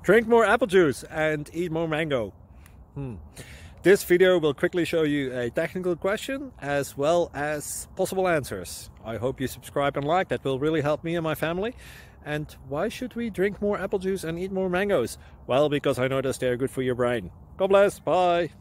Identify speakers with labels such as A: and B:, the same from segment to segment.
A: Drink more apple juice and eat more mango. This video will quickly show you a technical question as well as possible answers. I hope you subscribe and like, that will really help me and my family. And why should we drink more apple juice and eat more mangoes? Well, because I noticed they're good for your brain. God bless, bye!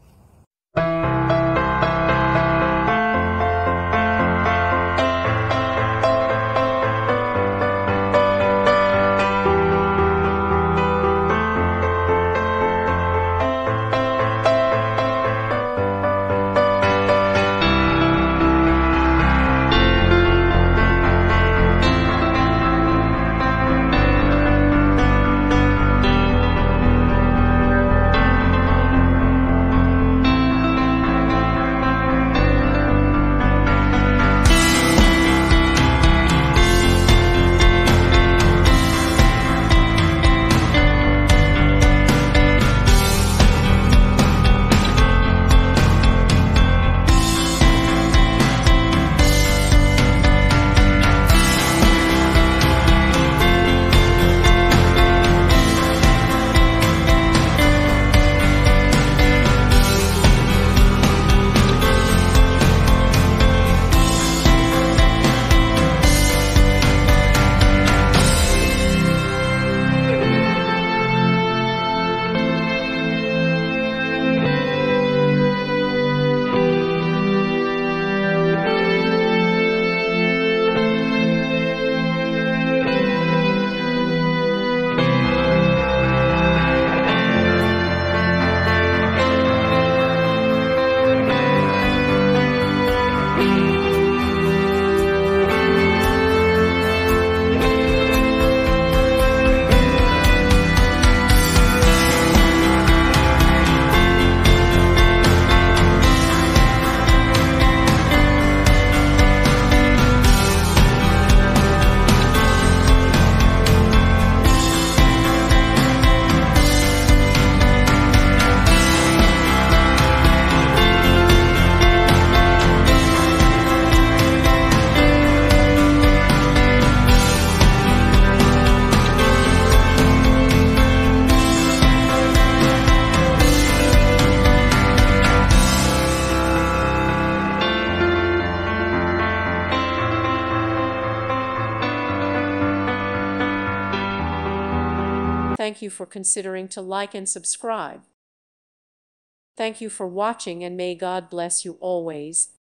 B: Thank you for considering to like and subscribe. Thank you for watching, and may God bless you always.